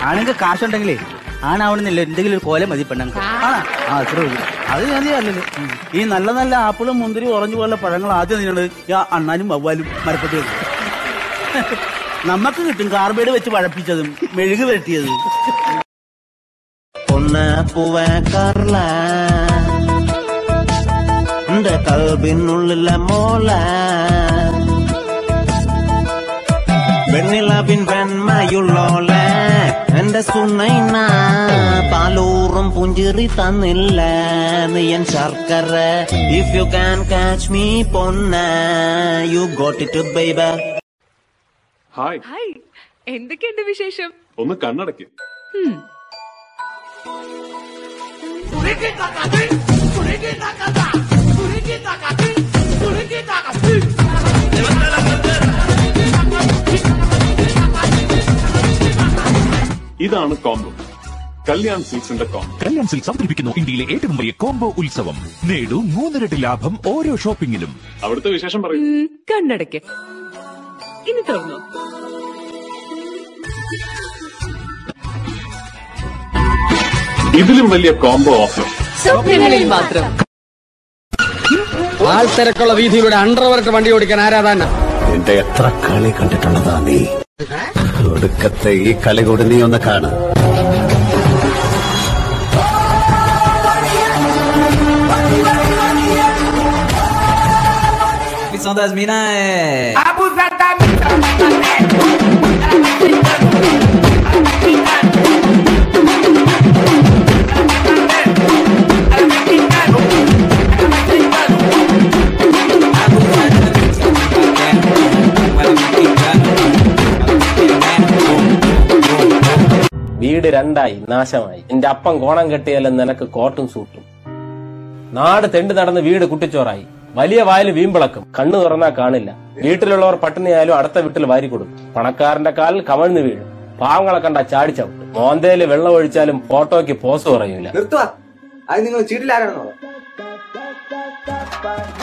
ആണെങ്കിൽ കാശുണ്ടെങ്കിലേ ആണാവണമെന്നില്ല, എന്തെങ്കിലും ഒരു കോല മതി പെണ്ണുങ്ങൾക്ക്. അത്രേ ഉള്ളൂ. അത് ഞാൻ അല്ലല്ലോ. ഈ നല്ല നല്ല ആപ്പിളും മുന്തിരി ഓറഞ്ച് പോലുള്ള പഴങ്ങൾ ആദ്യം നിന്നുണ്ട് അണ്ണാനും വവ്വാലും മരപ്പത്തി വെക്കും. നമുക്ക് കിട്ടും കാർബൈഡ് വെച്ച് പഴപ്പിച്ചതും മെഴുക് വെട്ടിയതും. കൽബിനുള്ള മോള വെണ്ണിലാവിൻ വെണ്മയുള്ളോള എന്റെ സുണ്ണ പാലൂറും പുഞ്ചിറി തന്നില്ല നീ എൻ ശർക്കര. If you can catch me പൊന്ന you got it baby. Hi. Hi, എന്തൊക്കെയുണ്ട് വിശേഷം? ഒന്ന് കണ്ണടയ്ക്ക്. ഇതാണ് കോംബോ. കല്യാൺ സിൽക്സിന്റെ കോംബോ. കല്യാൺ സിൽക്സ് അവതരിപ്പിക്കുന്നു ഇന്ത്യയിലെ ഏറ്റവും വലിയ കോംബോ ഉത്സവം. നേടൂ 3 ഇരട്ടി ലാഭം ഓരോ ഷോപ്പിംഗിലും. അവിടുത്തെ വിശേഷം പറയും. കണ്ണടയ്ക്ക്. ഇനി തുറന്നു. ഇതിലും വലിയ കോംബോ ഓഫർ സ്വപ്നങ്ങളിൽ മാത്രം. ആൾത്തിരക്കുള്ള വീതിയിലൂടെ അണ്ടർവരട്ട് വണ്ടി ഓടിക്കാൻ ആരാധാന. എന്റെ എത്ര കളി കണ്ടിട്ടുള്ളതാ നീ. ഒടുക്കത്തെ ഈ കളി കൂടി നീ ഒന്ന് കാണ. വീട് രണ്ടായി നാശമായി. എന്റെ അപ്പം കോണം കെട്ടിയാലും നിനക്ക് കോട്ടും സൂട്ടും. നാട് തെണ്ടി നടന്ന് വീട് കുട്ടിച്ചോറായി. വലിയ വായിൽ വീമ്പിളക്കും. കണ്ണു തുറന്നാ കാണില്ല. വീട്ടിലുള്ളവർ പട്ടിണിയായാലും അടുത്ത വീട്ടിൽ വാരി കൊടുക്കും. പണക്കാരന്റെ കാലിൽ കമഴ്ന്നു വീഴും. പാവങ്ങളെ കണ്ട ചാടിച്ചവിട്ടും. മോന്തയില് വെള്ളം ഒഴിച്ചാലും ഫോട്ടോയ്ക്ക് പോസ് പറയൂല. നിർത്തുക. അത് നിങ്ങൾ ചീട്ടിലാരാണെന്നോ?